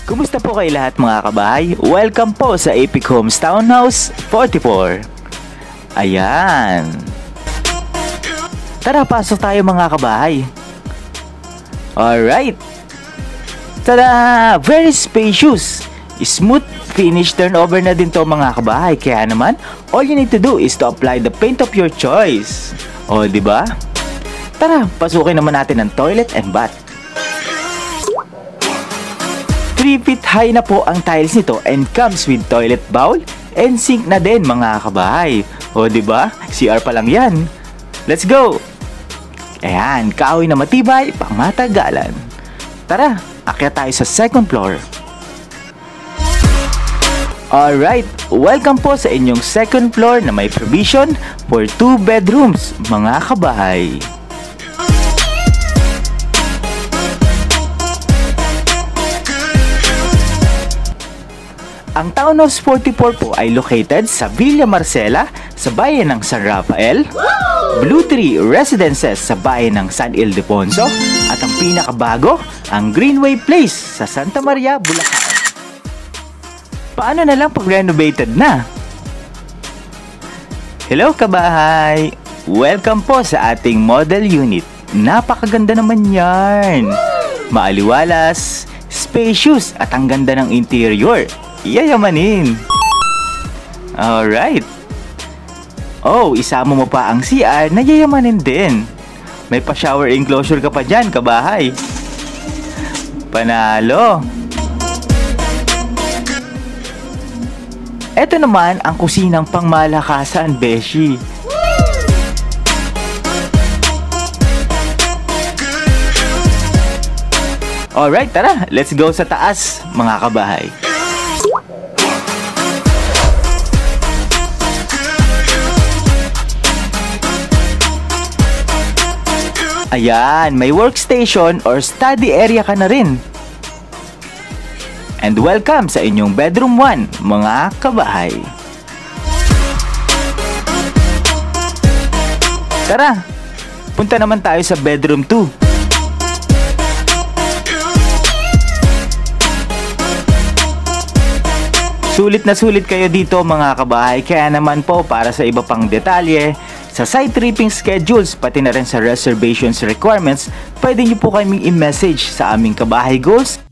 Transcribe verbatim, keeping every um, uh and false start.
Kumusta po kayo lahat mga kabahay? Welcome po sa Epic Homes Townhouse forty-four. Ayan. Tara, pasok tayo mga kabahay. Alright. Tada! Very spacious. Smooth finish turnover na din to mga kabahay. Kaya naman, all you need to do is to apply the paint of your choice. O, di ba? Tara, pasukin naman natin ang toilet and bath. three feet high na po ang tiles nito and comes with toilet bowl and sink na din mga kabahay. O di ba? C R pa lang 'yan. Let's go. Ayan, kahoy na matibay, pangmatagalan. Tara, akyat tayo sa second floor. Alright, welcome po sa inyong second floor na may provision for two bedrooms mga kabahay. Ang Townhouse forty-four po ay located sa Villa Marcela sa bayan ng San Rafael, Blue Tree Residences sa bayan ng San Ildefonso, at ang pinakabago, ang Greenway Place sa Santa Maria, Bulacan. Paano na lang pag renovated na? Hello kabahay! Welcome po sa ating model unit. Napakaganda naman yan! Maaliwalas, spacious at ang ganda ng interior. Yayamanin. Alright. Oh, isama mo pa ang C R na yayamanin din. May pa-shower enclosure ka pa dyan, kabahay. Panalo. Ito naman ang kusinang pangmalakasan, beshi. Alright, tara. Let's go sa taas, mga kabahay. Ayan, may workstation or study area ka na rin. And welcome sa inyong bedroom one, mga kabahay. Tara, punta naman tayo sa bedroom two. Sulit na sulit kayo dito mga kabahay, kaya naman po para sa iba pang detalye, sa site tripping schedules, pati na rin sa reservations requirements, pwede nyo po kaming i-message sa aming Kabahay Goals